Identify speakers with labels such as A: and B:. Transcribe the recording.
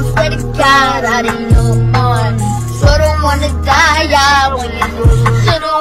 A: swear to God, I didn't know more. So don't wanna die, yeah, when you know you should've